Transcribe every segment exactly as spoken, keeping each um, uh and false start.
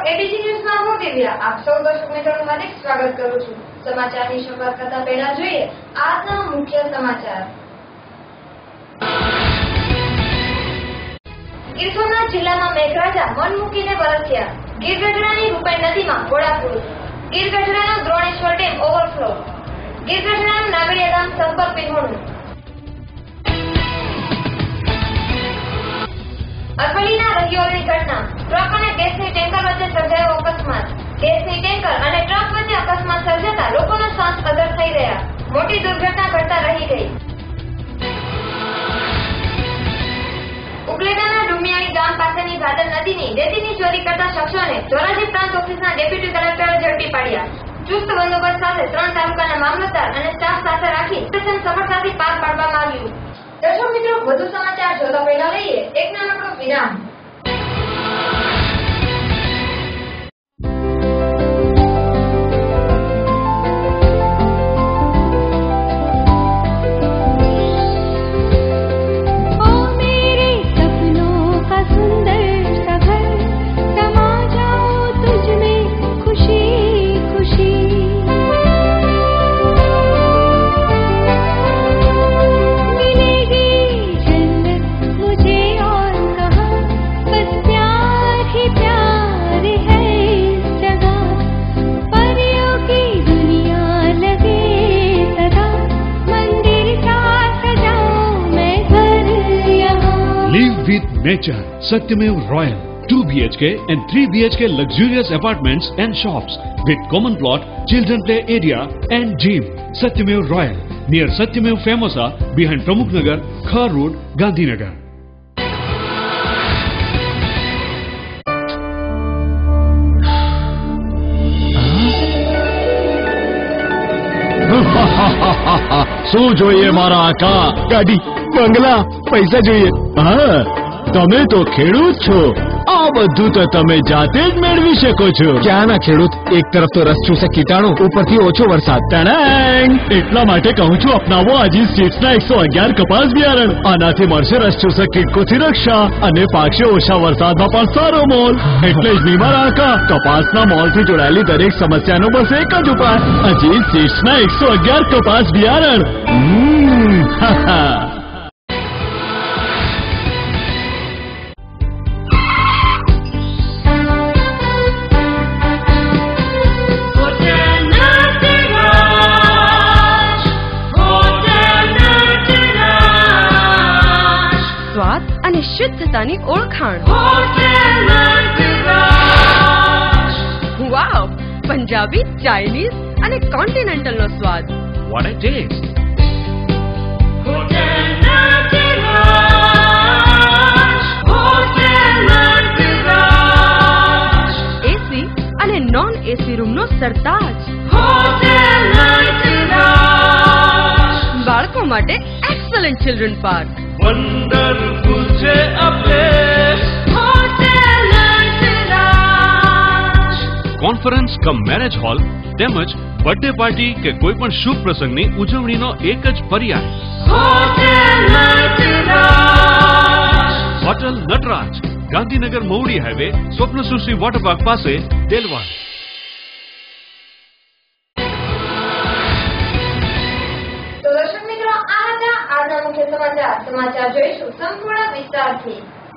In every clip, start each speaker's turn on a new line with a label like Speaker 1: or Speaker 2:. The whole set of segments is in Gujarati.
Speaker 1: એબીસી ન્યૂઝમાં હું દિવ્યા આપ સૌ દર્શક મિત્રોનું હાર્દિક સ્વાગત કરું છું। સમાચારની શરૂઆત કરતા પહેલા જોઈએ આજના મુખ્ય સમાચાર। ગીર સોમનાથ જિલ્લામાં મેઘરાજા મન મૂકીને વરસ્યા। ગીર ગઢડાની રૂપેણ નદીમાં ઘોડાપૂર। ગીર ગઢડાનો દ્રોણેશ્વર ડેમ ઓવરફ્લો। ગીર ગઢડાનું નાગડિયા ગામ સંપર્ક વિહોણું। અરવલ્લીના રહિયોલની ઘટના। ટ્રક અને ગેસની ટેન્કર વચ્ચે સર્જાયો અકસ્માત। ગેસની ટેન્કર અને ટ્રક વચ્ચે અકસ્માત સર્જાતા લોકોનો શ્વાસ અદ્ધર થઈ ગયા। મોટી દુર્ઘટના ઘટતા રહી ગઈ। ઉપલેટાના ડુમિયાણી ગામ પાસેની ભાદર નદીની રેતીની ચોરી કરતા શખ્સોને ધોરાજી પ્રાંત ઓફિસના ડેપ્યુટી કલેક્ટરે ઝડપી પાડ્યા। ચુસ્ત બંદોબસ્ત સાથે ત્રણ તાલુકાના મામલતદાર અને સ્ટાફ સાથે રાખી ઓપરેશન સફળતાથી પાર પાડવામાં આવ્યું। દર્શક મિત્રો, વધુ સમાચાર જોતા પહેલા લઈએ એક નાનકડો વિરામ।
Speaker 2: Nature, Satyamev Royal, two B H K and three B H K luxurious apartments and shops with common plot, children play area and gym. Satyamev Royal, near Satyamev Famosa, behind Pramukh Nagar, Khar Road, Gandhinagar.
Speaker 3: શું જોઈએ મારા આકા? ગાડી, બંગલા, પૈસા જોઈએ? હા, તમે તો ખેડૂત છો, આ બધું તો તમે જાતે જ મેળવી શકો છો। ક્યાંના ખેડૂત? એક તરફ તો રસ ચૂસે કીટાણુ, ઉપરથી ઓછો વરસાદ। ટણાંગ! એટલા માટે કહું છું, અપનાવો અજીત સીડ્સના એકસો અગિયાર કપાસ બિયારણ। આનાથી મળશે રસ ચૂસક કીટકોથી રક્ષા અને પાકશે ઓછા વરસાદમાં પણ સારો મોલ। એટલે જ નહીં મારા આકા, કપાસના મોલથી જોડાયેલી દરેક સમસ્યાનો બસ એક જ ઉપાય, અજીત સીડ્સના એકસો અગિયાર કપાસ બિયારણ। હમ હા હા
Speaker 4: શુદ્ધતાની ઓળખાણ। વાવ! પંજાબી, ચાઇનીઝ અને કોન્ટિનેન્ટલ નો સ્વાદ।
Speaker 2: What a taste!
Speaker 4: એસી અને નોન એસી રૂમ નો સરતાજ। બાળકો માટે એક્સલન્ટ ચિલ્ડ્રન પાર્ક।
Speaker 3: વન્ડરફુલ છે આ place,
Speaker 2: conference cum marriage hall તેમજ બર્થડે પાર્ટી કે કોઈ પણ શુભ પ્રસંગની ઉજવણીનો એક જ પર્યાય। Hotel Nataraj, Gandhinagar Mahudi highway, Swapnasrushti water park પાસે, દેલવાડ।
Speaker 1: સમાચાર સમાચાર જોઈશું સંપૂર્ણ વિસ્તારથી।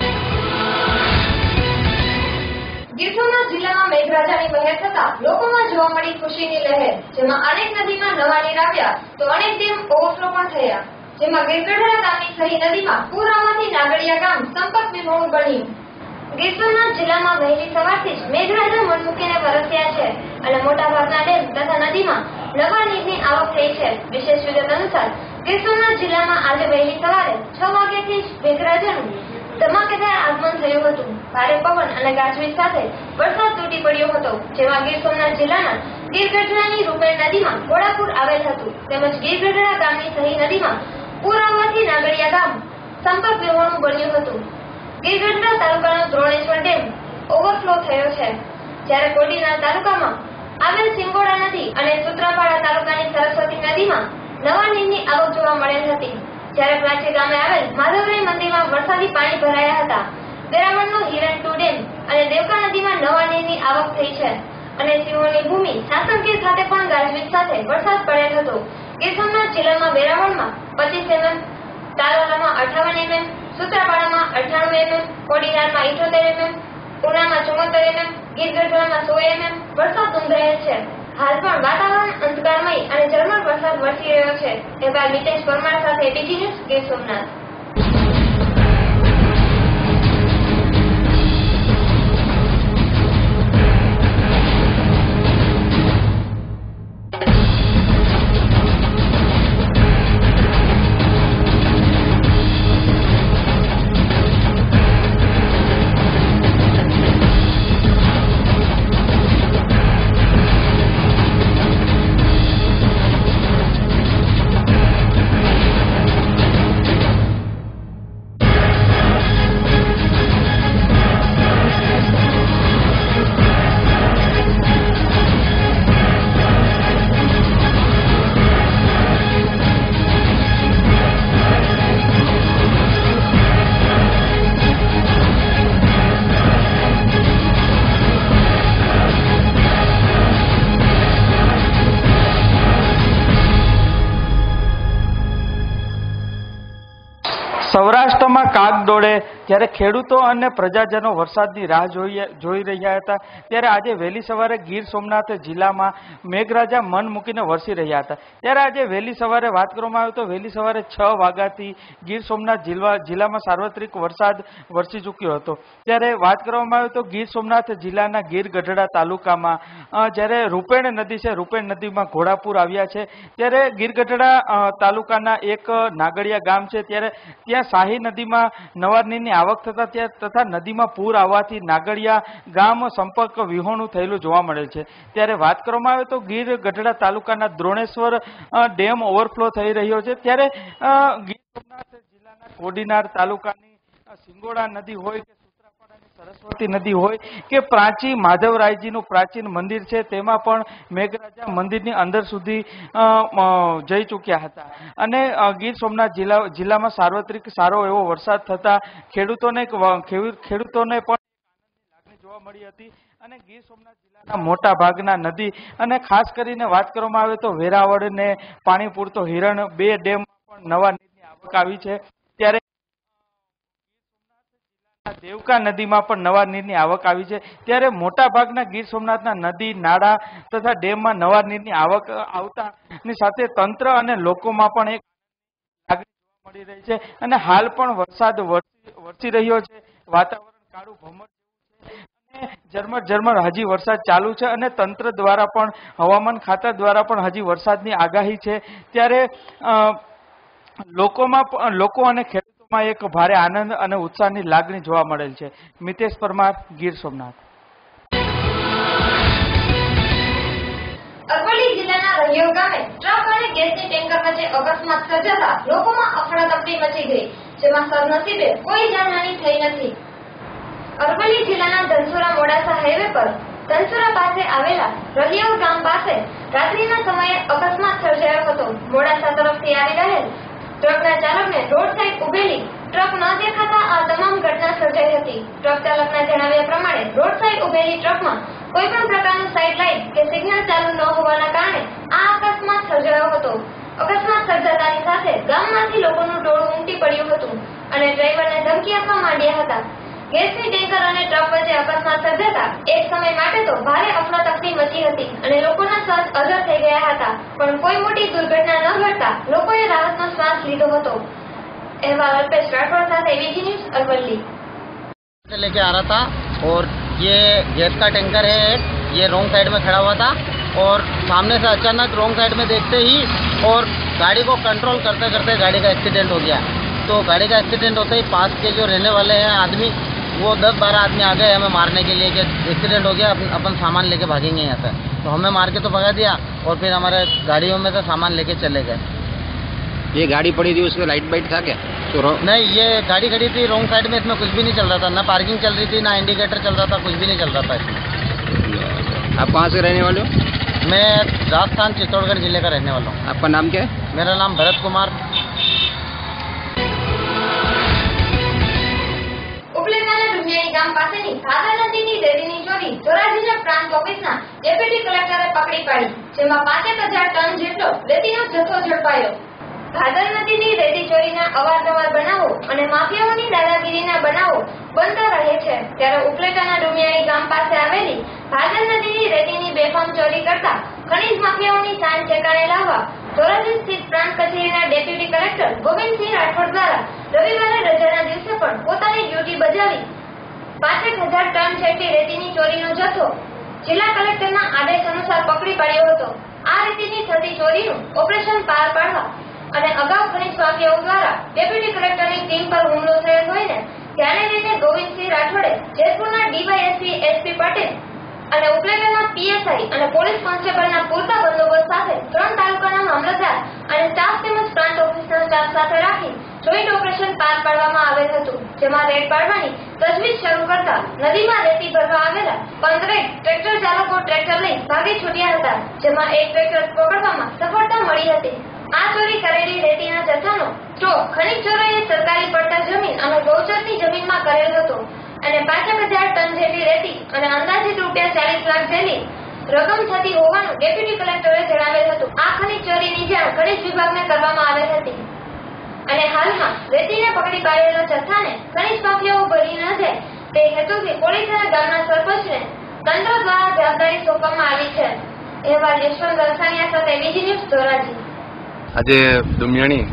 Speaker 1: ગીર સોમનાથ જિલ્લામાં મેઘરાજાની મહેર થતા લોકોમાં જોવા મળી ખુશીની લહેર। જેમાં અનેક નદીમાં નવા નીર આવ્યા તો અનેક ડેમ ઓવરફ્લો પણ થયા। જેમાં ગીર ગઢડા ગામની સહી નદીમાં પૂર આવવાથી નાગડિયા ગામ સંપર્ક વિહોણું બન્યું। ગીર સોમનાથ જિલ્લામાં વહેલી સવારથી જ મેઘરાજા મન મૂકીને વરસ્યા છે અને મોટાભાગના ડેમ તથા નદીમાં નવા નીરની આવક થઈ છે। વિશેષ વિગત અનુસાર ગીર સોમનાથ જિલ્લામાં આજે વહેલી સવારે છ વાગ્યાથી જ મેઘરાજાનું ધમાકેદાર આગમન થયું હતું। ભારે પવન અને ગાજવીજ સાથે વરસાદ તૂટી પડ્યો હતો। જેમાં ગીર સોમનાથ જિલ્લાના ગીર ગઢડાની રૂપેણ નદીમાં ઘોડાપૂર આવેલ હતું તેમજ ગીર ગઢડા ગામની સહી નદીમાં પૂર આવવાથી નાગડિયા ગામ સંપર્ક વિહોણું બન્યું હતું। ગીર ગઢડા તાલુકાનો દ્રોણેશ્વર ડેમ ઓવરફ્લો થયો છે, જ્યારે કોડીનાર તાલુકામાં આવેલ સિંગોડા નદી અને સૂત્રાપાડા તાલુકાની સરસ્વતી નદીમાં નવા નીરની આવક જોવા મળેલ હતી। જ્યારે પ્લાચી ગામે આવેલ માધવરાય મંદિરમાં વરસાદી પાણી ભરાયા હતા। વેરાવળનો હિરણ ટુ ડેમ અને દેવકા નદીમાં નવા નીરની આવક થઈ છે અને સિંહોની ભૂમિ સાસણગીર ખાતે પણ ગાજવીજ સાથે વરસાદ પડેલ હતો. ગીર સોમનાથ જિલ્લામાં વેરાવળમાં પચીસ એમએમ, તાલાલામાં અઠાવન એમએમ, સૂત્રાપાડામાં અઠ્ઠાણું એમએમ, કોડીનારમાં ઇઠોતેર એમએમ, ઉનામાં ચુમ્મોતેર એમએમ, ગીરગઢડામાં સો એમએમ વરસાદ નોંધાયેલ છે. હાલ પણ વાતાવરણ અંધકારમય અને ઝરમર વરસાદ વરસી રહ્યો છે. અહેવાલ મિતેશ પરમાર સાથે બીજી ન્યૂઝ ગીર સોમનાથ.
Speaker 5: સૌરાષ્ટ્રમાં કાગડોળે જ્યારે ખેડૂતો અને પ્રજાજનો વરસાદની રાહ જોઈ જોઈ રહ્યા હતા ત્યારે આજે વહેલી સવારે ગીર સોમનાથ જિલ્લામાં મેઘરાજા મન મૂકીને વરસી રહ્યા હતા. ત્યારે આજે વહેલી સવારે વાત કરવામાં આવે તો વહેલી સવારે છ વાગ્યાથી ગીર સોમનાથ જિલ્લા જિલ્લામાં સાર્વત્રિક વરસાદ વરસી ચૂક્યો હતો. ત્યારે વાત કરવામાં આવે તો ગીર સોમનાથ જિલ્લાના ગીર ગઢડા તાલુકામાં જ્યારે રૂપેણ નદી છે, રૂપેણ નદીમાં ઘોડાપુર આવ્યા છે. ત્યારે ગીર ગઢડા તાલુકાના એક નાગડિયા ગામ છે, ત્યારે ત્યાં શાહી નદીમાં નવા નીરની આવક થતા ત્યાં તથા નદીમાં પૂર આવવાથી નાગડિયા ગામ સંપર્ક વિહોણું થયેલું જોવા મળેલ છે. ત્યારે વાત કરવામાં આવે તો ગીર ગઢડા તાલુકાના દ્રોણેશ્વર ડેમ ઓવરફ્લો થઈ રહ્યો છે. ત્યારે ગીર સોમનાથ જિલ્લાના કોડીનાર તાલુકાની સિંગોડા નદી હોય કે સરસ્વતી નદી હોય કે પ્રાચી માધવરાયજીનું પ્રાચીન મંદિર છે, તેમાં પણ મેઘરાજા મંદિરની અંદર સુધી જઈ ચૂક્યા હતા. અને ગીર સોમનાથ જિલ્લા જિલ્લામાં સાર્વત્રિક સારો એવો વરસાદ થતા ખેડૂતોને ખેડૂતોને પણ લાગણી જોવા મળી હતી. અને ગીર સોમનાથ જિલ્લાના મોટા ભાગના નદી અને ખાસ કરીને વાત કરવામાં આવે તો વેરાવળ ને પાણી પૂરતો હિરણ બે ડેમમાં પણ નવા નીરની આવક આવી છે. ત્યારે દેવકા નદીમાં પણ નવા નીરની આવક આવી છે. ત્યારે મોટા ભાગના ગીર સોમનાથના નદી નાળા તથા ડેમમાં નવા નીરની આવક આવતાની સાથે તંત્ર અને લોકોમાં પણ એક લાગણી જોવા મળી રહી છે. અને હાલ પણ વરસાદ વરસી રહ્યો છે, વાતાવરણ કાળું ભમર જેવું છે અને ઝરમર ઝરમર હજી વરસાદ ચાલુ છે અને તંત્ર દ્વારા પણ હવામાન ખાતા દ્વારા પણ હજી વરસાદની આગાહી છે. ત્યારે લોકોમાં લોકો અને ખેડૂતોમાં એક ભારે આનંદ અને ઉત્સાહની લાગણી જોવા મળેલ છે. મિતેશ પરમાર, ગીર સોમનાથ.
Speaker 1: અરવલ્લી જિલ્લાના રહિયો ગામે ટ્રક અને ગેસની ટેન્કર વચ્ચે અકસ્માત સર્જાતા લોકોમાં અફડાતફડી મચી ગઈ, જેમાં સદનસીબે કોઈ જાનહાનિ થઈ નથી. અરવલ્લી જિલ્લાના ધનસુરા મોડાસા હાઈવે પર ધનસુરા પાસે આવેલા રહિયો ગામ પાસે રાત્રિના સમયે અકસ્માત સર્જાયો હતો. મોડાસા તરફથી આવી રહેલ ટ્રકના ચાલકને રોડ સાઈડ ઉભેલી ટ્રક ન દેખાતા આ તમામ ઘટના સર્જાઈ હતી. ટ્રક ચાલકના જણાવ્યા પ્રમાણે રોડ સાઈડ ઉભેલી ટ્રકમાં કોઈ પણ પ્રકારનું સાઈડ લાઈટ કે સિગ્નલ ચાલુ ન હોવાના કારણે આ અકસ્માત સર્જાયો હતો. અકસ્માત સર્જાતાની સાથે ગામમાંથી લોકોનું ટોળું ઉમટી પડ્યું હતું અને ડ્રાઈવરને ધમકી આપવા માંડ્યા હતા. ગેસની ટેન્કર અને ટ્રક વચ્ચે અકસ્માત સર્જાતા એક સમય માટે તો ભારે અફડાતફડી મચી હતી અને લોકોના શ્વાસ અધર થઈ ગયા હતા, પણ કોઈ મોટી દુર્ઘટના ન ઘટતા લોકોએ રાહતનો શ્વાસ લીધો હતો. अहवाल अल्पेश राठौड़ સાથે વીજી ન્યૂઝ અરવલ્લી.
Speaker 6: लेके आ रहा था और ये गैस का टैंकर है एक, ये रॉन्ग साइड में खड़ा हुआ था और सामने से अचानक रॉन्ग साइड में देखते ही और गाड़ी को कंट्रोल करते करते गाड़ी का एक्सीडेंट हो गया. तो गाड़ी का एक्सीडेंट होते ही पास के जो रहने वाले हैं आदमी, वो दस बारह आदमी आ गए हमें मारने के लिए कि एक्सीडेंट हो गया, अपन सामान लेके भागेंगे यहाँ से. तो हमें मार के तो भगा दिया और फिर हमारे गाड़ियों में से सामान लेके चले गए.
Speaker 7: ये गाड़ी पड़ी थी, उसमें लाइट बाइट था क्या? तो
Speaker 6: नहीं, ये गाड़ी खड़ी थी रॉन्ग साइड में, इसमें कुछ भी नहीं चल रहा था, ना पार्किंग चल रही थी, ना इंडिकेटर चल रहा था, कुछ भी नहीं चल रहा था इसमें.
Speaker 7: आप कहाँ से रहने वाले हो?
Speaker 6: मैं राजस्थान चित्तौड़गढ़ जिले का रहने वाला हूँ.
Speaker 7: आपका नाम क्या है?
Speaker 6: मेरा नाम भरत कुमार.
Speaker 1: ઉપલેટાના ડુમિયાણી ગામ પાસેની ભાદર નદીની ઓફિસના ડેપ્યુટી કલેક્ટરે પકડી પાડી, જેમાં પાંચેક હજાર ટન જેટલો રેતીનો જથ્થો ઝડપાયો. ભાદર નદીની રેતી ચોરીના અવારનવાર બનાવો અને માફિયાઓની દાદાગીરીના બનાવો બનતા રહે છે, ત્યારે ઉપલેટાના ડુમિયાણી ગામ પાસે આવેલી ભાદર નદીની રેતીની બેફામ ચોરી કરતા ખનીજ માફિયાઓની શાન ઠેકાણે લાવવા ધોરાજી સ્થિત પ્રાંત કચેરીના ડેપ્યુટી કલેક્ટર ગોવિંદસિંહ રાઠોડ દ્વારા રવિવારે રજાના દિવસે પણ પોતાની ડ્યુટી બજાવી પાંચેક હજાર ટન જેટલી રેતીની ચોરીનો જથ્થો જિલ્લા કલેક્ટરના આદેશ અનુસાર પકડી પાડ્યો હતો. આ રેતીની થતી ચોરીનું ઓપરેશન પાર પાડવા અને અગાઉ ખનીજ માફિયાઓ દ્વારા ડેપ્યુટી કલેક્ટરની ટીમ પર હુમલો થયેલ હોઈને ધ્યાને લઈને ગોવિંદસિંહ રાઠોડે જેતપુરના ડીવાયએસપી એસપી પટેલ અને ઉપલેટાના પીએસઆઈ અને પોલીસ કોન્સ્ટેબલના પૂરતા બંદોબસ્ત સાથે ત્રણ તાલુકાના મામલતદાર અને સ્ટાફ તેમજ પ્રાંત ઓફિસના સ્ટાફ સાથે રાખી જોઈન્ટ ઓપરેશન પાર પાડવામાં આવેલ હતું, જેમાં રેડ પાડવાની તજવીજ શરૂ કરતા નદીમાં રેતી ભરવા આવેલા પંદરેક ટ્રેક્ટર ચાલકો ટ્રેક્ટર લઈ ભાગી છૂટ્યા હતા, જેમાં એક ટ્રેક્ટર પકડવામાં સફળતા મળી હતી. આ ચોરી કરેલી રેતીના જથ્થાનો સ્ટોક ખનીજ ચોરોએ સરકારી પડતર જમીન અને ગૌચરની જમીનમાં કરેલ હતો અને પાંચેક હજાર ટન જેટલી રેતી અને અંદાજિત રૂપિયા ચાલીસ લાખ જેટલી રકમ થતી હોવાનું ડેપ્યુટી કલેક્ટરે જણાવેલ હતું. આ ખનીજ ચોરીની જાણ ખનીજ વિભાગને કરવામાં આવેલ હતી અને હાલમાં રેતીને પકડી પાડેલા જથ્થાને ખનીજ માફિયાઓ ભરી ન જાય તે હેતુથી પોલીસ અને ગામના સરપંચને તંત્ર દ્વારા જવાબદારી સોંપવામાં આવી છે. અહેવાલ યશવંત દલસાણિયા સાથે બીજી ન્યૂઝ ધોરાજી.
Speaker 8: આજે ડુમિયાણી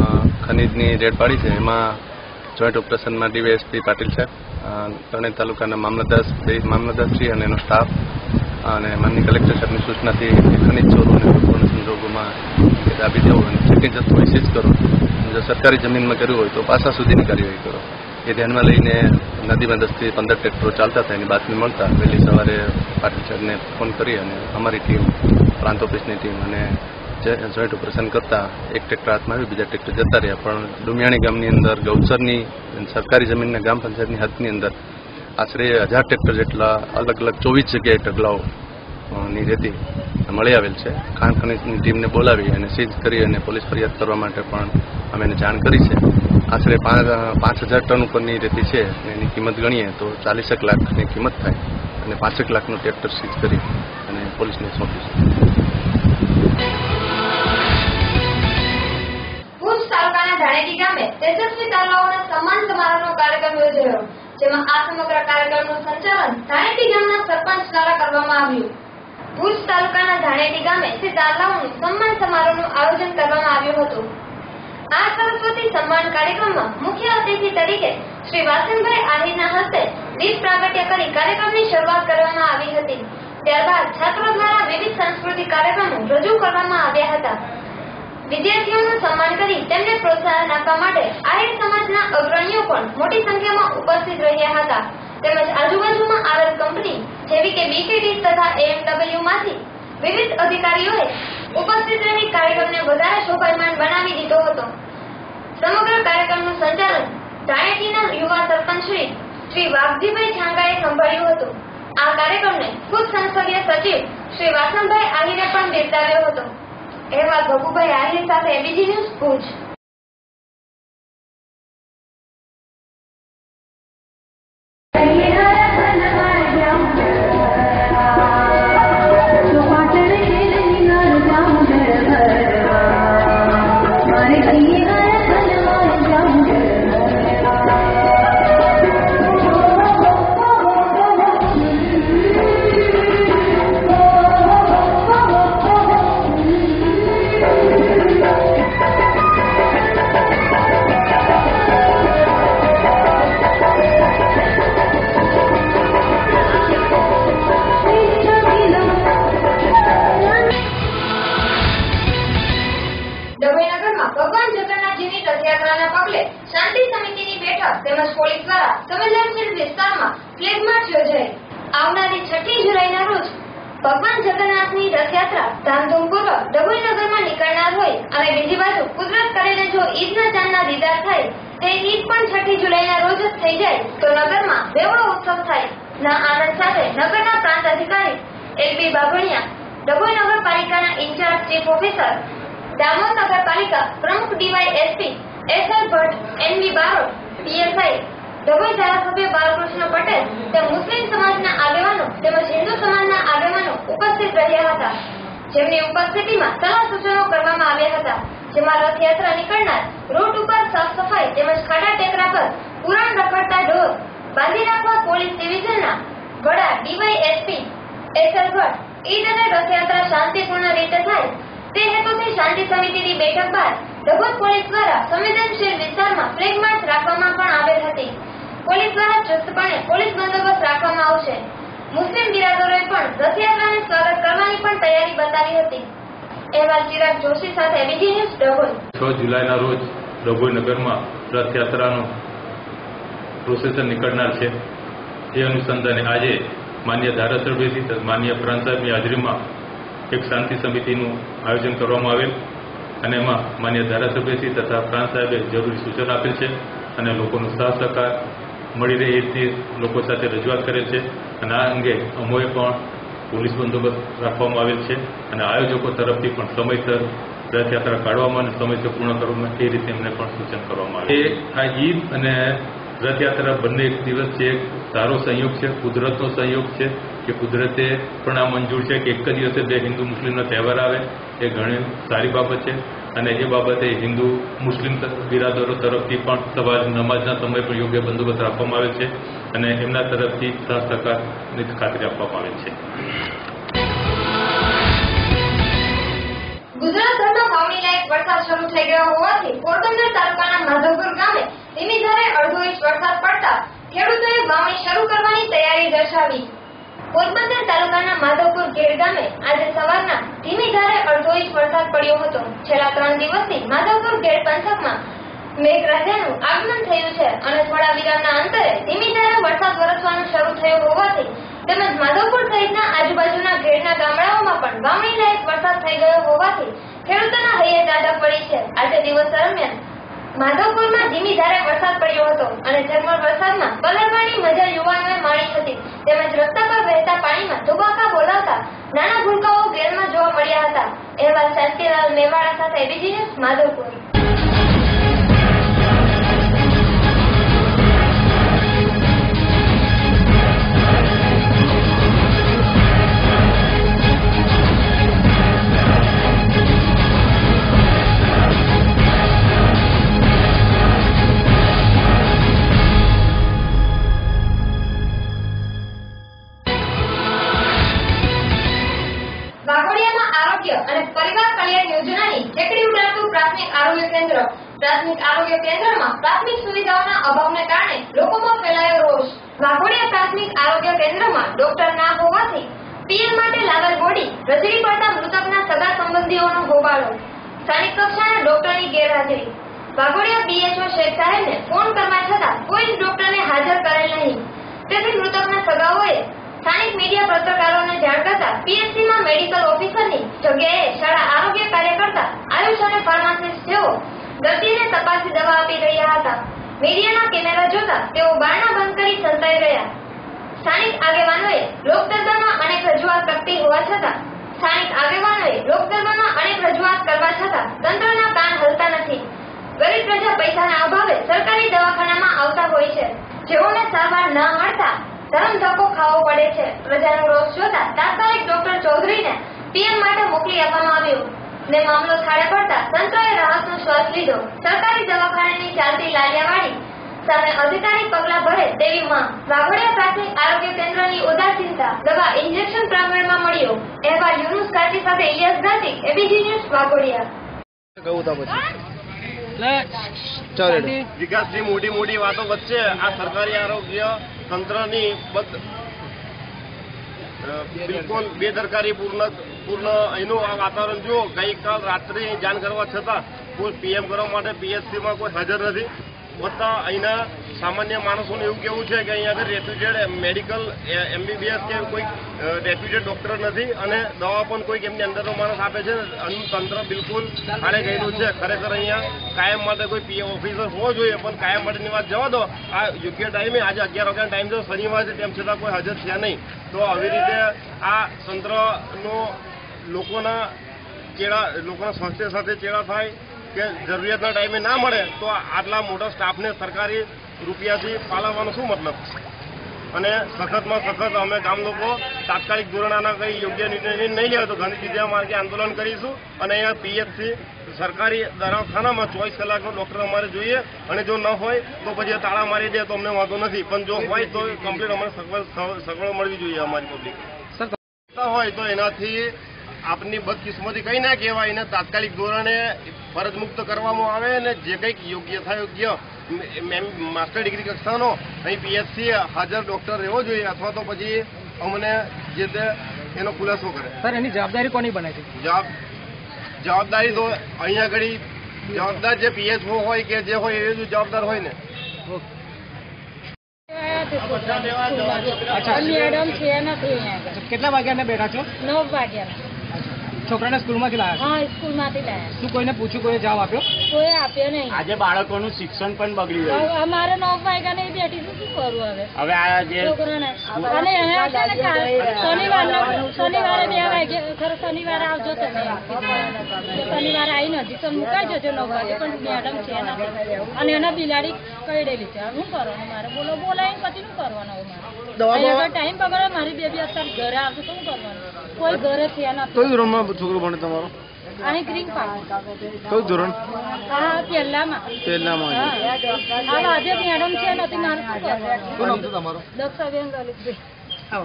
Speaker 8: ખનીજની રેડ પાડી છે, એમાં જોઈન્ટ ઓપરેશનમાં ડીવાયએસપી પાટીલ સાહેબ, ત્રણેય તાલુકાના મામલતદાર મામલતદારશ્રી અને એનો સ્ટાફ અને માનનીય કલેક્ટર સાહેબની સૂચનાથી ખનીજ ચોરો અને લૂંટોના સંજોગોમાં દાબી દેવો અને ચેકિંગ જથ્થો વિશેષ કરો. જો સરકારી જમીનમાં કર્યું હોય તો પાસા સુધીની કાર્યવાહી કરો. એ ધ્યાનમાં લઈને નદીમાં દસથી પંદર ટ્રેક્ટરો ચાલતા હતા, એની બાતમી મળતા વહેલી સવારે પાટીલ સાહેબને ફોન કરી અને અમારી ટીમ પ્રાંત ઓફિસની ટીમ અને જોઈન્ટ ઓપરેશન કરતા એક ટ્રેક્ટર હાથમાં આવ્યું, બીજા ટ્રેક્ટર જતા રહ્યા. પણ ડુમિયાણી ગામની અંદર ગૌચરની સરકારી જમીનના ગ્રામ પંચાયતની હદની અંદર આશરે હજાર ટ્રેક્ટર જેટલા અલગ અલગ ચોવીસ જગ્યાએ ઢગલાઓની રેતી મળી આવેલ છે. ખાણ ખનીજની ટીમને બોલાવી અને સીઝ કરી અને પોલીસ ફરિયાદ કરવા માટે પણ અમે એને જાણ કરી છે. આશરે પાંચ પાંચ હજાર ટન ઉપરની રેતી છે, એની કિંમત ગણીએ તો ચાલીસેક લાખની કિંમત થાય અને પાંચેક લાખનું ટ્રેક્ટર સીઝ કરી અને પોલીસને સોંપ્યું છે.
Speaker 1: ધાણેટી ગામે તેજસ્વી તારલાઓના સન્માન સમારોહનો કાર્યક્રમ યોજાયો, જેમાં આ સમગ્ર કાર્યક્રમનું સંચાલન ધાણેટી ગામના સરપંચ દ્વારા કરવામાં આવ્યું. ભુજ તાલુકાના ધાણેટી ગામે તે તારલાઓનું સન્માન સમારોહનું આયોજન કરવામાં આવ્યું હતું. આ સરસ્વતી સન્માન કાર્યક્રમમાં મુખ્ય અતિથિ તરીકે શ્રી વાસણભાઈ આહિરના હસ્તે દીપ પ્રાગટ્ય કરી કાર્યક્રમની શરૂઆત કરવામાં આવી હતી. ત્યારબાદ છાત્રો દ્વારા વિવિધ સાંસ્કૃતિક કાર્યક્રમો રજૂ કરવામાં આવ્યા હતા. વિદ્યાર્થીઓનું સન્માન કરી તેમને પ્રોત્સાહન આપવા માટે આહિર સમાજના અગ્રણીઓ પણ મોટી સંખ્યામાં ઉપસ્થિત રહ્યા હતા, તેમજ આજુબાજુમાં આવેલ કંપની જેવી કે બીટીટી તથા એએમડબલ્યુ માંથી વિવિધ અધિકારીઓએ ઉપસ્થિત રહી કાર્યક્રમને વધારે શોભાયમાન બનાવી દીધો હતો. સમગ્ર કાર્યક્રમનું સંચાલન ધાણેટીના યુવા સરપંચ શ્રી શ્રી વાઘજીભાઈ છાંગાએ સંભાળ્યું હતું. આ કાર્યક્રમને ખુદ સંસદીય સચિવ શ્રી વાસણભાઈ આહિરે પણ બિરદાવ્યો હતો. અહેવાલ ભગુભાઈ આહિર સાથે એબીજી ન્યૂઝ ભુજ. શાંતિ સમિતિની બેઠક તેમજ પોલીસ દ્વારા સંવેદનશીલ વિસ્તારમાં ફ્લેગ માર્ચ યોજાઈ. આવનારી છઠ્ઠી જુલાઈના રોજ ભગવાન જગન્નાથની રથયાત્રા ધામધૂમપૂર્વક ડભોઈ નગરમાં નીકળનાર હોય અને બીજી બાજુ કુદરત કરીને જો ઈદના ચાંદના દીદાર થાય તે ઈદ પણ છઠ્ઠી જુલાઈના રોજ જ થઈ જાય તો નગરમાં બેવડો ઉત્સવ થાય. ના આનંદ સાથે નગરના પ્રાંત અધિકારી એલબી બાભણિયા, ડભોઈ નગરપાલિકાના ઇન્ચાર્જ ચીફ ઓફિસર, દામોદ નગરપાલિકા પ્રમુખ DYSP SR Bhatt, NV Barot, PSI, Dabhoi ધારાસભ્ય બાલકૃષ્ણ પટેલ તેમ મુસ્લિમ સમાજના આગેવાનો તેમજ હિન્દુ સમાજના ઉપસ્થિત રહ્યા હતા, જેમની ઉપસ્થિતિમાં સલાહ સૂચનો કરવામાં આવ્યા હતા, જેમાં રથયાત્રા નીકળનાર રૂટ ઉપર સાફ સફાઈ તેમજ ખાડા ટેકરા પર પુરાણ રખડતા ઢોર બાંધી રાખવા પોલીસ ડિવિઝનના વડા ડીવાયએસપી એસએલ ભટ્ટ ઈદ અને રથયાત્રા શાંતિપૂર્ણ રીતે થાય તે હેતુથી શાંતિ સમિતિની બેઠક બાદ દહોદ પોલીસ દ્વારા સંવેદનશીલ વિસ્તારમાં ફ્લેગ માર્ચ રાખવામાં પણ આવેલ હતી. પોલીસ દ્વારા ચુસ્તપણે પોલીસ બંદોબસ્ત રાખવામાં આવશે. મુસ્લિમ બિરાદરોએ પણ રથયાત્રાને સ્વાગત કરવાની પણ તૈયારી બતાવી હતી. અહેવાલ ચિરાગ જોશી સાથે બીજી ન્યૂઝ ડભોઈ.
Speaker 9: છ જુલાઈના રોજ ડભોઈ નગરમાં રથયાત્રાનું પ્રોસેસન નીકળનાર છે. એ અનુસંધાને આજે માન્ય ધારાસભ્યશ્રી માન્ય પ્રાંત સાહેબની હાજરીમાં એક શાંતિ સમિતિનું આયોજન કરવામાં આવેલ અને એમાં માન્ય ધારાસભ્યશ્રી તથા પ્રાંત સાહેબે જરૂરી સૂચન આપેલ છે અને લોકોનો સાથ સહકાર મળી રહે એ રીતે લોકો સાથે રજૂઆત કરેલ છે અને આ અંગે અમોએ પણ પોલીસ બંદોબસ્ત રાખવામાં આવેલ છે અને આયોજકો તરફથી પણ સમયસર રથયાત્રા કાઢવામાં અને સમયસર પૂર્ણ કરવામાં એ રીતે એમને પણ સૂચન કરવામાં આવે. એ આ ઈદ અને રથયાત્રા બંને એક દિવસ છે, એક સારો સંયોગ છે, કુદરતનો સંયોગ છે કે કુદરતે પણ આ મંજૂર છે કે એક જ દિવસે બે હિન્દુ મુસ્લિમનો તહેવાર આવે એ ઘણી સારી બાબત છે અને એ બાબતે હિન્દુ મુસ્લિમ બિરાદરો તરફથી પણ સવાર નમાઝના સમય પર યોગ્ય બંદોબસ્ત રાખવામાં આવે છે અને એમના તરફથી સાથ સહકારની ખાતરી આપવામાં આવે છે.
Speaker 1: ગુજરાતભરમાં વાવણી લાયક વરસાદ શરૂ થઈ ગયો હોવાથી પોરબંદર તાલુકાના માધવપુર ગામે ધીમી ધારે અડધો ઇંચ વરસાદ પડતા ખેડૂતોએ વાવણી શરૂ કરવાની તૈયારી દર્શાવી. પોરબંદર તાલુકાના માધવપુર ગેડ ગામે આજે સવારના ધીમી ધારે અડધો ઇંચ વરસાદ પડ્યો હતો. છેલ્લા ત્રણ દિવસથી માધવપુર ગેડ પંથકમાં મેઘરાજાનું આગમન થયું છે અને થોડા વિરામના અંતરે ધીમી ધારે વરસાદ વરસવાનું શરૂ થયો હોવાથી તેમજ માધવપુર સહિતના આજુબાજુના ગેડના ગામડાઓમાં પણ વાવણી લાયક વરસાદ થઈ ગયો હોવાથી ખેડૂતોના હૈયે દાદા પડી છે. આજે દિવસ દરમિયાન માધવપુરમાં ધીમી ધારે વરસાદ પડ્યો હતો અને ઝરમર વરસાદમાં પલળવાની મજા યુવાનોએ માણી હતી. તેમજ રસ્તા પર વહેતા પાણીમાં ધુબાકા બોલાવતા નાના ભૂલકાઓ ગેરમાં જોવા મળ્યા હતા. અહેવાલ શાંતિલાલ મેવાડા સાથે બીજી ન્યૂઝ માધવપુર. અને પરિવાર કલ્યાણ યોજનાની ટેકરી ઉડાડતું પ્રાથમિક આરોગ્ય કેન્દ્ર. પ્રાથમિક આરોગ્ય કેન્દ્રમાં પ્રાથમિક સુવિધાઓના અભાવને કારણે લોકોમાં ફેલાયો રોષ. વાઘોડિયા પ્રાથમિક આરોગ્ય કેન્દ્રમાં ડોક્ટર ના હોવાથી પીએમ માટે લાગેલ બોડી રજડી પડતા મૃતકના સગા સંબંધીઓનો હોબાળો. સ્થાનિક કક્ષાના ડોક્ટરની ગેરહાજરી. વાઘોડિયા બીએચઓ શેખ સાહેબને ફોન કરવા છતાં કોઈ જ ડોક્ટરને હાજર કરેલ નહીં. તેથી મૃતકના સગાઓએ સ્થાનિક મીડિયા પત્રકારોને જાણ કરતા પીએચસીમાં મેડિકલ ઓફિસરની જગ્યાએ શાળા આરોગ્ય કાર્યકર્તા આયુષ અને ફાર્માસિસ્ટ જેઓ દર્દીને તપાસી દવા આપી રહ્યા હતા. મીડિયાના કેમેરા જોતા તેઓ બારણા બંધ કરી સંતાઈ રહ્યા. સ્થાનિક આગેવાનોએ લોકદરબારમાં અનેક રજૂઆત કરતી હોવા છતાં સ્થાનિક આગેવાનોએ લોકદરબારમાં અનેક રજૂઆત કરવા છતાં તંત્રના કાન હલતા નથી. ગરીબ પ્રજા પૈસાના અભાવે સરકારી દવાખાનામાં આવતા હોય છે, જેઓને સારવાર ન મળતા ધરમ ધક્કો ખાવો પડે છે. પ્રજાનો રોષ જોતા તાત્કાલિક ડોક્ટર ચૌધરીને પીએમ માટે મોકલી આપવામાં આવ્યું ને મામલો થાળે પડતા તંત્રએ રાહતનો શ્વાસ લીધો. સરકારી દવાખાનાની ચાલતી લાલિયાવાડી સામે અધિકારી પગલા ભરે તેવી માંગ. વાઘોડિયા પ્રાથમિક આરોગ્ય કેન્દ્રની ઉદાસીનતા દવા ઇન્જેક્શન પ્રમાણમાં મળ્યો. અહેવાલ યુનુસ કાચી સાથે ઇલિયાસ ગાંધી, એબીજી ન્યૂઝ વાઘોડિયા.
Speaker 10: વિકાસની મોટી મોટી વાતો વચ્ચે આ સરકારી આરોગ્ય તંત્રની બિલકુલ બેદરકારી પૂર્ણ પૂર્ણ અહીંનું આ વાતાવરણ જુઓ. ગઈકાલ રાત્રે જાણ કરવા છતાં કોઈ પીએમ કરવા માટે પીએચસીમાં કોઈ હાજર નથી. વત્તા અહીંના સામાન્ય માણસોને એવું કેવું છે કે અહીંયા આગળ રેપ્યુટેડ મેડિકલ એમબીબીએસ કે કોઈ રેપ્યુટેડ ડોક્ટર નથી અને દવા પણ કોઈક એમની અંદરનો માણસ આપે છે. આનું તંત્ર બિલકુલ હારે ગયેલું છે. ખરેખર અહીંયા કાયમ માટે કોઈ પીએમ ઓફિસર હોવો જોઈએ, પણ કાયમ માટેની વાત જવા દો. આ યોગ્ય ટાઈમે આજે અગિયાર વાગ્યાનો ટાઈમ છે, શનિવાર છે, તેમ છતાં કોઈ હાજર થયા નહીં. તો આવી રીતે આ તંત્રનો લોકોના ચેડા લોકોના સ્વાસ્થ્ય સાથે ચેડા થાય કે જરૂરિયાતના ટાઈમે ના મળે તો આટલા મોટા સ્ટાફને સરકારી રૂપિયાથી પાલવવાનો શું મતલબ? અને સખતમાં સખત અમે ગામ લોકો તાત્કાલિક ધોરણે આના કંઈ યોગ્ય નિર્ણય નહીં લેવા તો ગાંધીજી માર્ગે આંદોલન કરીશું અને અહીંયા પીએચસી સરકારી દવાખાનામાં ચોવીસ કલાકનો ડોક્ટર અમારે જોઈએ અને જો ન હોય તો પછી તાળા મારી દે તો અમને વાંધો નથી, પણ જો હોય તો કમ્પ્લીટ અમારે સગવડ મળવી જોઈએ અમારી પબ્લિક હોય તો એનાથી આપની બદકિસ્મતી કંઈ ના કહેવાય, એને તાત્કાલિક ધોરણે ફરજ મુક્ત કરવામાં આવે અને જે કંઈક યોગ્ય થાય યોગ્ય માસ્ટર ડિગ્રી કક્ષાનો અહીં પીએચસી હાજર ડોક્ટર રહેવો જોઈએ અથવા તો પછી અમને જે તે એનો ખુલાસો કરે.
Speaker 11: સર એની જવાબદારી કોની બને છે?
Speaker 10: જવાબદારી તો અહીંયા આગળ જવાબદાર જે પીએચઓ હોય કે જે હોય એ જ જવાબદાર હોય ને.
Speaker 11: કેટલા વાગ્યા બેઠા છો?
Speaker 12: નવ વાગ્યા.
Speaker 11: છોકરાને સ્કૂલમાંથી લાવ્યા?
Speaker 12: હા, સ્કૂલમાંથી લાવ્યા.
Speaker 11: શું કોઈને પૂછ્યું, કોઈ જવાબ આપ્યો?
Speaker 12: કોઈ આપ્યો નહીં.
Speaker 3: આજે બાળકોનું શિક્ષણ પણ બગડી ગયું.
Speaker 12: અમારે નવ વાગ્યા નહીં બેઠી શું કરવું હવે?
Speaker 3: હવે આ જે
Speaker 12: છોકરાને અને શનિવાર શનિવારે બે વાગે શનિવારે આવજો તમે. શનિવારે આવી નથી તો મુકાઈ જજો નવ વાગે, પણ મેડમ છે અને એના બિલાડી કઈડેલી છે. શું કરવાનું મારે? બોલો બોલાવીને પછી શું કરવાનું હવે મારે? ટાઈમ બગડે. મારી બેબી અત્યારે ઘરે આવશે તો શું કરવાનું? કોઈ ઘરે છે નથી.
Speaker 11: કયું ધોરણમાં છોકરો ભણે તમારો?
Speaker 12: અને ગ્રીન પાસ.
Speaker 11: કયું ધોરણ?
Speaker 12: હા, પહેલામાં.
Speaker 11: પહેલામાં.
Speaker 12: હા, આજે મેડમ છે નથી મારે શું કરવાનું?
Speaker 11: શું નામ છે તમારું?
Speaker 12: દક્ષાબેન લલિતભાઈ.
Speaker 11: આવો.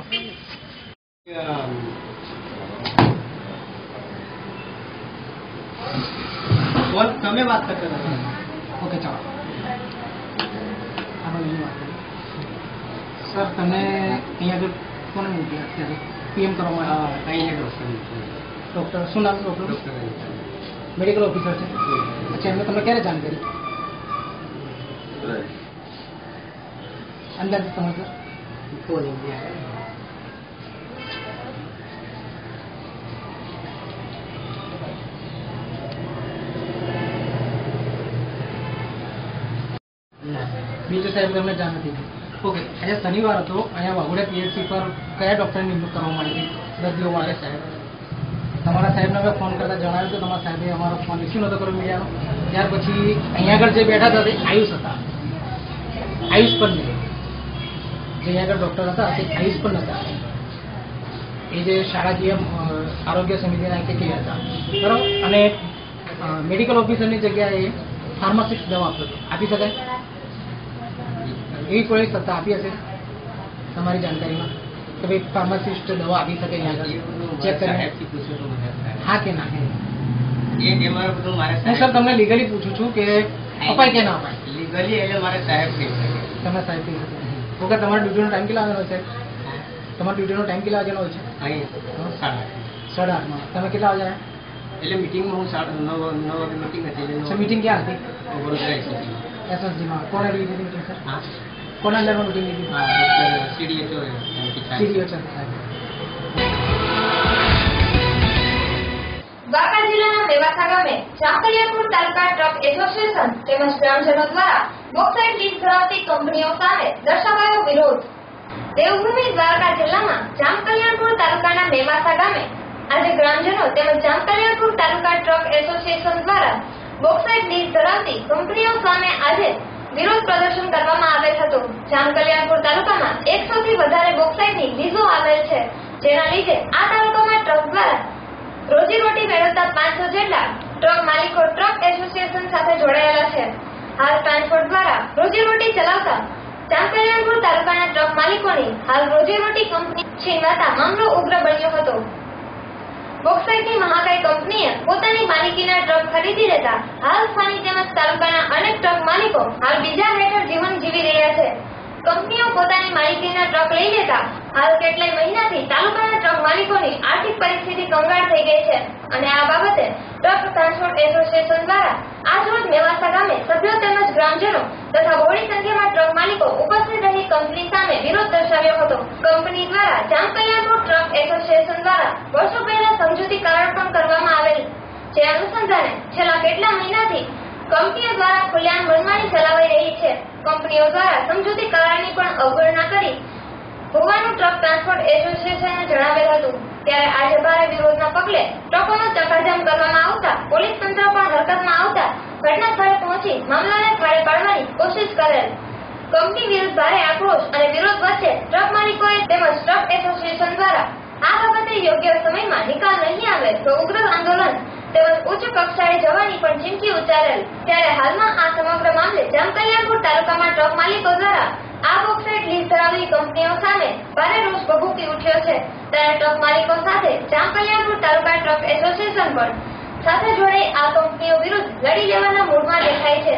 Speaker 11: બોલ, તમે વાત કરતા હતા. ઓકે, ચાલો. સર, તમે અહીંયા આગળ કોને મૂક્યા અત્યારે પીએમ કરવા માટે? અહીંયા ડૉક્ટર. ડૉક્ટર શું નામ? ડૉક્ટર મેડિકલ ઓફિસર છે. અચ્છા, એમને તમે ક્યારે જાણ કરી? અંદાજ તમે સર? બીજું સાહેબ તમને જાણ નથી. ઓકે, આજે શનિવાર હતો. અહીંયા વાઘોડિયા પીએચસી પર કયા ડૉક્ટરની નિમણૂક કરવામાં આવી હતી દર્દીઓ માટે? સાહેબ તમારા સાહેબને અમે ફોન કરતા જણાવ્યું તો તમારા સાહેબે અમારો ફોન રિસીવ નહોતો કર્યો મીડિયાનો. ત્યાર પછી અહીંયા આગળ જે બેઠા હતા તે આયુષ હતા. આયુષ પણ નહીં. જે અહીંયા આગળ ડૉક્ટર હતા તે આયુષ પણ નહોતા. એ જે શાળાકીય આરોગ્ય સમિતિના કે તે હતા, બરાબર. અને મેડિકલ ઓફિસરની જગ્યાએ ફાર્માસિસ્ટ દવા આપતો હતો. આપી શકાય એવી કોઈ સત્તા આપી હશે તમારી જાણકારીમાં કે ભાઈ ફાર્માસિસ્ટ દવા આપી શકે અહીંયા આગળ ચેક કરીને? હા કે ના? હું સર તમને લીગલી પૂછું છું કે અપાય કે ના અપાય?
Speaker 6: લીગલી એટલે મારે સાહેબ કહી શકે.
Speaker 11: તમે સાહેબ કહી શકે. ઓકે, તમારા ડ્યુટીનો ટાઈમ કેટલા વાગ્યાનો છે? તમારા ડ્યુટીનો ટાઈમ કેટલા વાગ્યાનો હોય છે? સાડા આઠમાં. તમે કેટલા વાગે આવ્યા?
Speaker 6: એટલે મિટિંગમાં હું સાડા નવ નવ વાગે મિટિંગ હતી.
Speaker 11: અચ્છા, મિટિંગ ક્યાં હતી?
Speaker 6: વડોદરા એસએસજીમાં.
Speaker 11: એસએસજીમાં કોને લીધી હતી મિટિંગ સર? હા, કોના અંડરમાં મિટિંગ લીધી?
Speaker 6: હા, ડૉક્ટર સીડીએચઓ
Speaker 11: સીડીએચઓ સાહેબ.
Speaker 1: દ્વારકા જિલ્લાના મેવાસા ગામે જામકલિયાપુર તાલુકા ટ્રક એસોસિએશન તેમજ ગ્રામજનો દ્વારા બોક્સાઇટ લીઝ ધરાવતી કંપનીઓ સામે દર્શાવાયો વિરોધ. દેવભૂમિ દ્વારકા જિલ્લામાં જામકલિયાપુર તાલુકાના મેવાસા ગામે આજે ગ્રામજનો તેમજ જામકલિયાપુર તાલુકા ટ્રક એસોસિએશન દ્વારા બોક્સાઇટ લીઝ ધરાવતી કંપનીઓ સામે આજે વિરોધ પ્રદર્શન કરવામાં આવેલ હતું. જામકલિયાપુર તાલુકામાં એકસો થી વધારે બોક્સાઇટની લીઝો આવેલ છે, જેના લીધે આ તાલુકામાં ટ્રક દ્વારા રોજીરોટી મેળવતા પાંચસો જેટલા ટ્રક માલિકો ટ્રક એસોસિએશન સાથે જોડાયેલા છે. હાલ ટ્રાન્સપોર્ટ દ્વારા રોજીરોટી ચલાવતા જામકલિયાપુર તાલુકાના ટ્રક માલિકોની હાલ રોજીરોટી કંપની છીનવાતા મામલો ઉગ્ર બન્યો હતો. બોક્સાઇટની મહાકાય કંપનીએ પોતાની માલિકીના ટ્રક ખરીદી લેતા હાલ સ્થાનિક તેમજ તાલુકાના અનેક ટ્રક માલિકો હાલ બીજા હેઠળ જીવન જીવી રહ્યા છે. કંપનીઓ પોતાની માલિકીના ટ્રક લઈ લેતા હાલ કેટલાય મહિનાથી તાલુકાના ટ્રક માલિકોની આર્થિક પરિસ્થિતિ કંગાળ થઈ ગઈ છે અને આ બાબતે ટ્રક ટ્રાન્સપોર્ટ એસોસિએશન દ્વારા આજરોજ મેવાસા ગામે સભ્યો તેમજ ગ્રામજનો તથા બહોળી સંખ્યામાં ટ્રક માલિકો ઉપસ્થિત રહી કંપની સામે વિરોધ દર્શાવ્યો હતો. કંપની દ્વારા જામકલિયાપુર ટ્રક એસોસિએશન દ્વારા વર્ષો પહેલા સમજૂતી કરાર પણ કરવામાં આવેલ, જે અનુસંધાને છેલ્લા કેટલા મહિનાથી કંપનીઓ દ્વારા ખુલ્લેઆમ મનમાની ચલાવાઈ રહી છે. કંપનીઓ દ્વારા સમજૂતી કરારની પણ અવગણના કરી હોવાનું ટ્રક ટ્રાન્સપોર્ટ એસોસિએશને જણાવેલ હતું. ત્યારે આજે ભારે વિરોધના પગલે ટ્રકોનો ચક્કાજામ કરવામાં આવતા પોલીસ તંત્ર પણ હરકતમાં આવતા ઘટના સ્થળે પહોંચી મામલાને થાળે પાડવાની કોશિશ કરેલ. કંપની વિરુદ્ધ ભારે આક્રોશ અને વિરોધ વચ્ચે ટ્રક માલિકોએ તેમજ ટ્રક એસોસિએશન દ્વારા આ બાબતે યોગ્ય સમયમાં નિકાલ નહીં આવે તો ઉગ્ર આંદોલન તેમજ ઉચ્ચ કક્ષાએ જવાની પણ ચીમકી ઉચ્ચારેલ. ત્યારે હાલમાં આ સમગ્ર મામલે જામકલ્યાણપુર તાલુકામાં ટ્રક માલિકો દ્વારા આ બોક્સાઇટ લીઝ ધરાવતી કંપનીઓ સામે ભારે રોષ ભભૂકી ઉઠ્યો છે. ત્યારે ટ્રક માલિકો સાથે જામકલ્યાણપુર તાલુકા ટ્રક એસોસિએશન પણ સાથે જોડાઈ આ કંપનીઓ વિરુદ્ધ લડી લેવાના મૂડમાં દેખાય છે.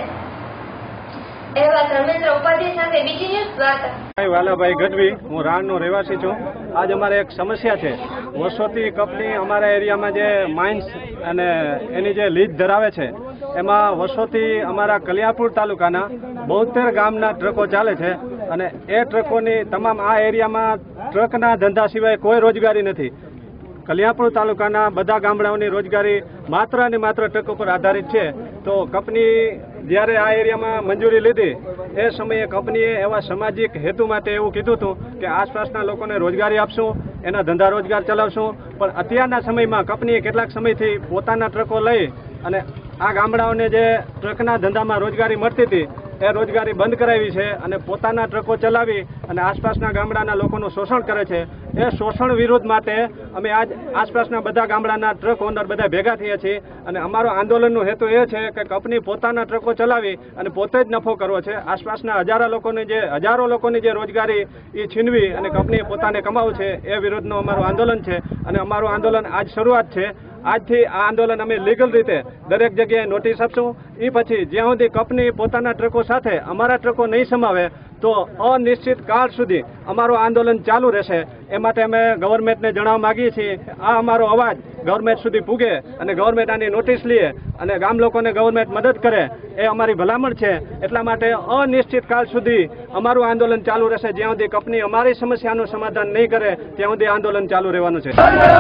Speaker 1: એવા ધર્મેન્દ્ર ઉપાધ્યાય સાથે બીજી ન્યૂઝ દ્વારકા.
Speaker 13: વાલાભાઈ ગઢવી, હું રાણનો રહેવાસી છું. આજ અમારે એક સમસ્યા છે. વર્ષોથી કંપની અમારા એરિયામાં જે માઇન્સ અને એની જે લીઝ ધરાવે છે એમાં વર્ષોથી અમારા કલ્યાણપુર તાલુકાના બોતેર ગામના ટ્રકો ચાલે છે અને એ ટ્રકોની તમામ આ એરિયામાં ટ્રકના ધંધા સિવાય કોઈ રોજગારી નથી. કલ્યાણપુર તાલુકાના બધા ગામડાઓની રોજગારી માત્ર અને માત્ર ટ્રક ઉપર આધારિત છે. તો કંપની જ્યારે આ એરિયામાં મંજૂરી લીધી એ સમયે કંપનીએ એવા સામાજિક હેતુ માટે એવું કીધું હતું કે આસપાસના લોકોને રોજગારી આપશું, એના ધંધા રોજગાર ચલાવશું. પણ અત્યારના સમયમાં કંપનીએ કેટલાક સમયથી પોતાના ટ્રકો લઈ અને આ ગામડાઓને જે ટ્રકના ધંધામાં રોજગારી મળતી હતી એ રોજગારી બંધ કરાવી છે અને પોતાના ટ્રકો ચલાવી અને આસપાસના ગામડાના લોકોનું શોષણ કરે છે. એ શોષણ વિરોધ માટે અમે આજ આસપાસના બધા ગામડાના ટ્રક ઓનર બધા ભેગા થયા છીએ અને અમારો આંદોલનનો હેતુ એ છે કે કંપની પોતાના ટ્રકો ચલાવી અને પોતે જ નફો કરવો છે. આસપાસના હજારો લોકોની જે હજારો લોકોની જે રોજગારી એ છીનવી અને કંપનીએ પોતાને કમાવું છે એ વિરોધનું અમારું આંદોલન છે અને અમારું આંદોલન આજ શરૂઆત છે. આજથી આ આંદોલન અમે લીગલ રીતે દરેક જગ્યાએ નોટિસ આપશું. એ પછી જ્યાં સુધી કંપની પોતાના ટ્રકો સાથે અમારા ટ્રકો નહીં સમાવે તો અનિશ્ચિત કાળ સુધી અમારું આંદોલન ચાલુ રહેશે. એ માટે અમે ગવર્મેન્ટને જણાવવા માંગીએ છીએ આ અમારો અવાજ ગવર્મેન્ટ સુધી પૂગે અને ગવર્મેન્ટ આની નોટિસ લે અને ગામ લોકોને ગવર્મેન્ટ મદદ કરે એ અમારી ભલામણ છે. એટલા માટે અનિશ્ચિત કાળ સુધી અમારું આંદોલન ચાલુ રહેશે. જ્યાં સુધી કંપની અમારી સમસ્યાનું સમાધાન નહીં કરે ત્યાં સુધી આંદોલન ચાલુ રહેવાનું છે.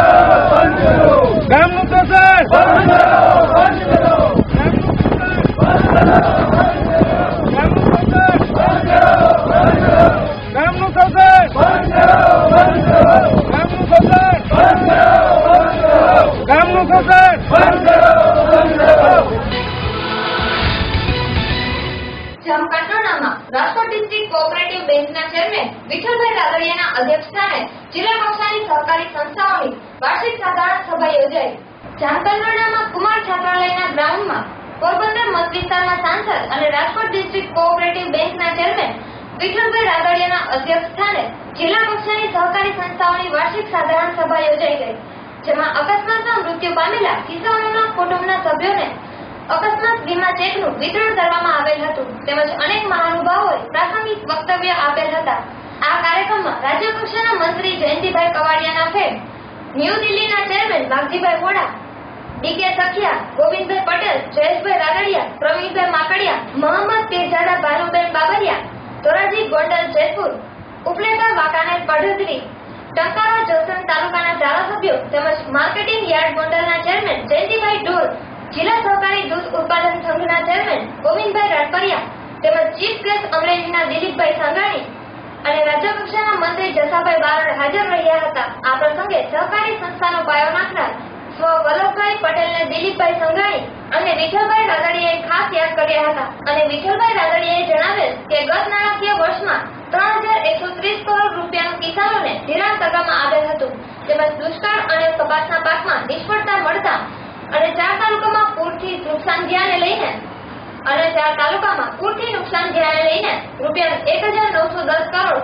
Speaker 1: જામકંડોરણામાં રાજકોટ ડિસ્ટ્રિક્ટ કોઓપરેટિવ બેંકના ચેરમેન વિઠ્ઠલભાઈ રાદડિયાના અધ્યક્ષસ્થાને જિલ્લા કક્ષાની સહકારી સંસ્થાઓની વાર્ષિક સાધારણ સભા યોજાઈ. જામકંડોરણામાં કુમાર છાત્રાલયના ગ્રાઉન્ડમાં પોરબંદર મત વિસ્તારના સાંસદ અને રાજકોટ ડિસ્ટ્રિક્ટ કોઓપરેટિવ બેંકના ચેરમેન વિઠ્ઠલભાઈ રાદડિયાના અધ્યક્ષસ્થાને જિલ્લા કક્ષાની સહકારી સંસ્થાઓની વાર્ષિક સાધારણ સભા યોજાઈ ગઈ. જેમાં અકસ્માતમાં મૃત્યુ પામેલા કિસાનોના કુટુંબના સભ્યોને અકસ્માત વીમા ચેકનું વિતરણ કરવામાં આવેલ હતું. તેમજ અનેક મહાનુભાવોએ પ્રાસંગિક વક્તવ્ય આપેલ હતા. આ કાર્યક્રમમાં રાજ્ય કક્ષાના મંત્રી જયંતિભાઈ કવાડિયાના ફેડ, ન્યૂ દિલ્હીના ચેરમેન વાઘજીભાઈ વોડા, ડીકે સખિયા, ગોવિંદભાઈ પટેલ, જયેશભાઈ રાદડિયા, પ્રવીણભાઈ માકડિયા, મોહમ્મદ પીરજાદા ભાનુબેન બાબરિયા, ધોરાજી ગોંડલ જેતપુર, ઉપલેટા વાંકાનેર પડધરી, ટંકારા જસદણ તાલુકાના ધારાસભ્યો તેમજ માર્કેટિંગ યાર્ડ ગોંડલના ચેરમેન જયંતિભાઈ ઢોર, જિલ્લા સહકારી દૂધ ઉત્પાદન સંઘના ચેરમેન ગોવિંદભાઈ રાટપરિયા તેમજ ચીફ ગેસ્ટ અમરેલીના દિલીપભાઈ સંઘાણી અને રાજ્ય કક્ષાના મંત્રી જસાભાઈ બારડ હાજર રહ્યા હતા. આ પ્રસંગે સહકારી સંસ્થાનો પાયો નાખનાર સ્વ વલ્લભભાઈ પટેલને દિલીપભાઈ સંઘાણી અને વિઠ્ઠલભાઈ રાદડિયાએ ખાસ યાદ કર્યા હતા અને વિઠ્ઠલભાઈ રાદડિયાએ જણાવેલ કે ગત નાણાકીય વર્ષમાં ત્રણ હજાર એકસો ત્રીસ કરોડ રૂપિયાનું કિસાનોને ધિરાણ કરવામાં આવેલ હતું. તેમજ દુષ્કાળ અને કપાસના પાકમાં નિષ્ફળતા મળતા અને ચાર તાલુકામાં પૂરથી નુકસાન ધ્યાને લઈને અને ચાર તાલુકામાં પૂરથી નુકસાન ધ્યાને લઈને રૂપિયા એક હજાર નવસો દસ કરોડ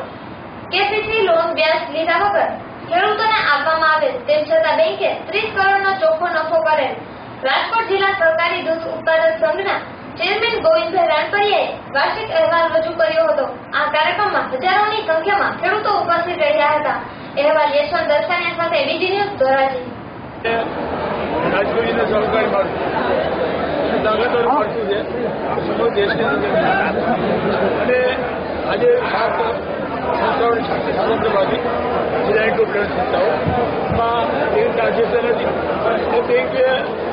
Speaker 1: કેસીસી લોન વ્યાજ લીધા વગર ખેડૂતોને આપવામાં આવેલ. તેમ છતાં બેંકે ત્રીસ કરોડનો ચોખ્ખો નફો કરેલ. રાજકોટ જિલ્લા સહકારી દૂધ ઉત્પાદક સંઘના ચેરમેન ગોવિંદભાઈ રાણપરિયાએ વાર્ષિક અહેવાલ રજૂ કર્યો હતો. આ કાર્યક્રમમાં હજારોની સંખ્યામાં ખેડૂતો ઉપસ્થિત રહ્યા હતા. અહેવાલ યશવંત દર્શાનિયા સાથે બીજી ન્યૂઝ ધોરાજી.
Speaker 14: રાજકોટના સહકારી માળખું તાકાતોર માળખું છે સમગ્ર દેશની અંદર અને આજે સાત સંસ્થાઓની સ્વાતંત્ર્યવાદી જિલ્લા એન્ટરપ્રેનર સંસ્થાઓમાં બેંક રાજ્યસર નથી એ બેંકે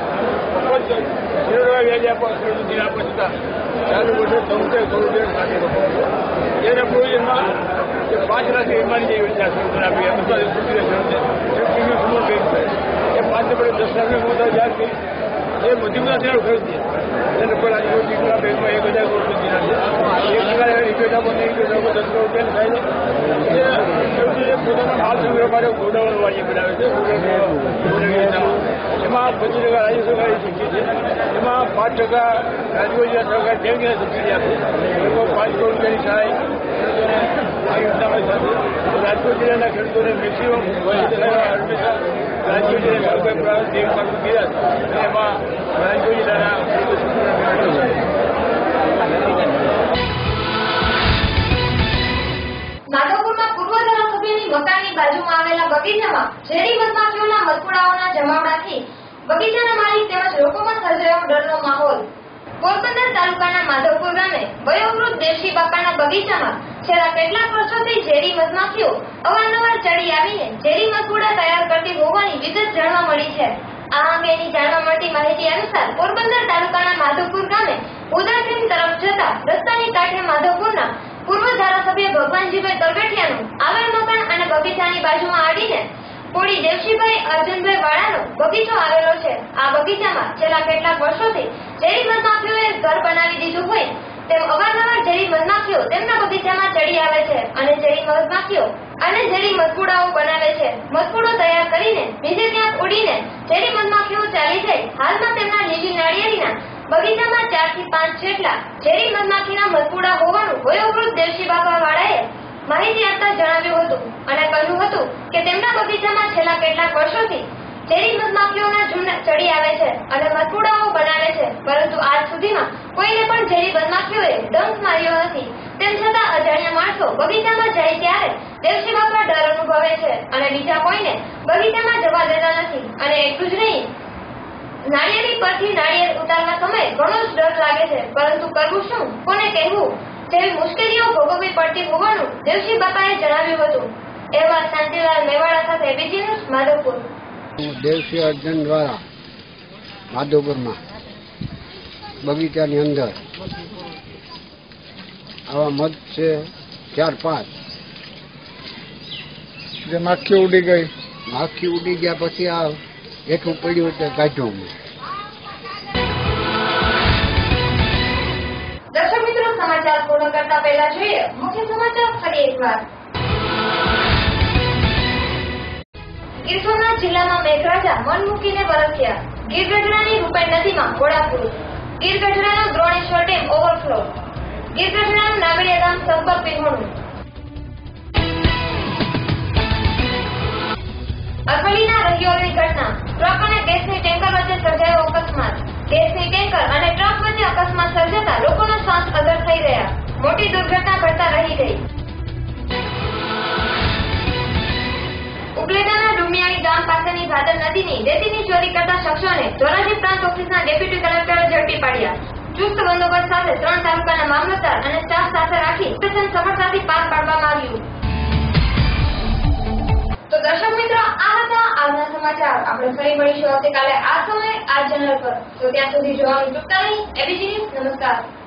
Speaker 14: ઝીરો વ્યાજ આપવા ખેડૂતોને આપવા છતાં ચાલુ વર્ષે ચૌતેર કરોડ રૂપિયા સાથે રોકવો એના પ્રોવિઝનમાં પાંચ લાખ વીમાની જે યોજના ખેડૂતોને આપી બધા સમૂહ બેંક છે એ પાંચ નંબરે દસ લાખની મોટા જાહેર કરી એ મધ્યમના ત્યાં ખરીદી એને પણ આજે દીકરા બેંકમાં એક હજાર કરોડ રૂપિયા છે. એક જગ્યાએ રિપેટા બંને રિપેટા દસ કરોડ રૂપિયા થાય છે. એ પોતાના માલ સંગ્રહ માટે ગોડાઉન વાળી બનાવે છે. એમાં પચીસ ટકા રાજ્ય સરકારે સબસિડી છે. એમાં પાંચ ટકા રાજ્ય સરકાર બેંકને સબસિડી આપે. લોકો પાંચ કરોડ રૂપિયાની સહાય આ યોજનામાં સાથે રાજકોટ જિલ્લાના ખેડૂતોને મેક્સિમમ હંમેશા રાજકોટ જિલ્લા સરકાર પ્રાંત બેંક માટે ગયા અને એમાં રાજકોટ જિલ્લાના
Speaker 1: માધવપુરમાં પૂર્વ ધારાસભ્યની મકાનની બાજુમાં આવેલા બગીચામાં ઝેરી મધમાખીઓના મધપુડાઓના જમાવડાથી બગીચાના માલિક તેમજ લોકોમાં સર્જાયો ડરનો માહોલ. પોરબંદર તાલુકાના માધવપુર ગામે વયોવૃદ્ધ દેશી બાપાના બગીચામાં છેલ્લા કેટલાક વર્ષોથી ઝેરી મધમાખીઓ અવારનવાર ચડી આવીને ઝેરી મધપુડા તૈયાર કરતી હોવાની વિગત જાણવા મળી છે. આ અંગેની જાણવા મળતી માહિતી અનુસાર પોરબંદર તાલુકાના માધવપુર ગામે ઉદાસીન તરફ જતા રસ્તાની કાંઠે માધવપુરના પૂર્વ ધારાસભ્ય ભગવાનજીભાઈ તરગઠિયાનું આવેલ મકાન અને બગીચાની બાજુમાં આડીને કોડી દેવશીભાઈ અર્જુનભાઈ વાળાનો બગીચો આવેલો છે. આ બગીચામાં છેલ્લા કેટલાક વર્ષોથી ઝેરી મધમાખીઓએ ઘર બનાવી દીધું હોય તેમ અવારનવાર ઝેરી મધમાખીઓ તેમના બગીચામાં ચડી આવે છે અને ઝેરી મધમાખીઓ અને ઝેરી મધપુડાઓ બનાવે છે. મધપુડો તૈયાર કરીને બીજે ક્યાંક ઉડીને ઝેરી મધમાખીઓ ચાલી જાય. હાલમાં તેમના લીલી નાળિયેરીના બગીચામાં ચાર થી પાંચ જેટલા ઝેરી મધમાખીના મધપુડા હોવાનું વયોવૃદ્ધ દેવશી બાપા વાળાએ માહિતી આપતા જણાવ્યું હતું અને કહ્યું હતું કે તેમના બગીચામાં છેલ્લા કેટલાક વર્ષોથી ઝેરી મધમાખીઓના ઝુંડ ચડી આવે છે અને મધપુડાઓ બનાવે છે, પરંતુ આજ સુધીમાં કોઈને પણ ઝેરી મધમાખીઓએ ડંખ માર્યો નથી. તેમ છતાં અજાણ્યા માણસો બગીચામાં જાય ત્યારે દેવશી બાપા ડર અનુભવે છે અને બીજા કોઈને બગીચામાં જવા દેતા નથી. અને એટલું જ નહીં, નાળિયેરી પરથી નાળિયેર ઉતારવા સમયે ઘણો જ ડર લાગે છે, પરંતુ કરવું શું, કોને કહેવું જેવી મુશ્કેલીઓ ભોગવવી પડતી હોવાનું દેવશી બાપાએ જણાવ્યું હતું. એવા શાંતિલાલ મેવાડા સાથે બીજી ન્યૂઝ માધવપુર.
Speaker 15: દેવશી અર્જુન દ્વારા માધવપુરમાં બગીચાની અંદર આવા મધ છે ચાર પાંચ. જે માખી ઉડી ગઈ માખી ઉડી ગયા પછી આ એકું પડ્યું એટલે કાઢ્યું અમે.
Speaker 1: દર્શક મિત્રો, સમાચાર પૂર્ણ કરતા પહેલા જોઈએ મુખ્ય સમાચાર ફરી એકવાર. ગીર સોમનાથ જિલ્લામાં મેઘરાજા મન મૂકીને વરસ્યા. ગીર ગઢડાની રૂપેણ નદીમાં ઘોડાપુર. ગીર ગઢડાનો દ્રોણેશ્વર ડેમ ઓવરફ્લો. ગીર ગઢડાનું નાગડિયા ગામ સંપર્ક વિહોણું. અરવલ્લીના રહીઓની ઘટના. ટ્રક અને ગેસની ટેન્કર વચ્ચે સર્જાયો અકસ્માત. ગેસની ટેન્કર અને ટ્રક વચ્ચે અકસ્માત સર્જાતા લોકોનો શ્વાસ અદર થઈ ગયા. મોટી દુર્ઘટના ઘટતા રહી ગઈ. ઉપલેટાના ડુમિયાણી ગામ પાસેની ભાદર નદીની રેતીની ચોરી કરતા શખ્સોને ધોરાજી પ્રાંત ઓફિસના ડેપ્યુટી કલેક્ટરે ઝડપી પાડ્યા. ચુસ્ત બંદોબસ્ત સાથે ત્રણ તાલુકાના મામલતદાર અને સ્ટાફ સાથે રાખી ઓપરેશન સફળતાથી પાર પાડવામાં આવ્યું. તો દર્શક મિત્રો, આ હતા આજના સમાચાર. આપણે ફરી મળીશું આવતીકાલે આ સમયે આ ચેનલ પર. તો ત્યાં સુધી જોવાનું ચૂકતા નહીં. ABC news. નમસ્કાર.